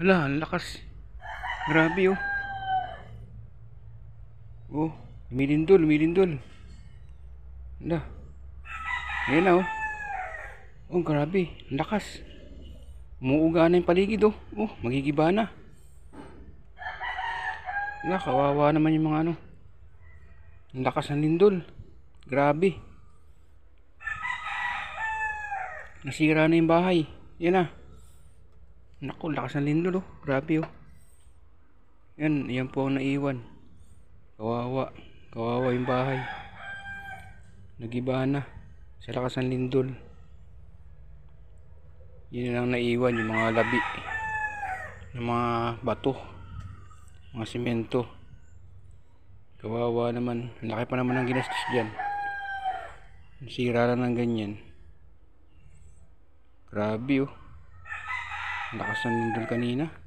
Hala, ang lakas. Grabe oh. Oh, lumilindol, lumilindol. Hala. Ayan na oh. Oh, grabe. Ang lakas. Umuuga na yung paligid oh. Oh, magigiba na. Hala, kawawa naman yung mga ano. Ang lakas ng lindol. Grabe. Nasira na yung bahay. Yan na. Naku, lakas ng lindol oh. Grabe oh. Yan po ang naiwan. Kawawa. Kawawa yung bahay. Nagiba na. Sa lakas ng lindol. Yun lang naiwan, yung mga labi. Yung mga bato. Mga simento. Kawawa naman. Laki pa naman ang ginastos dyan. Sira na ng ganyan. Grabe oh. Lakas ng lindol kanina.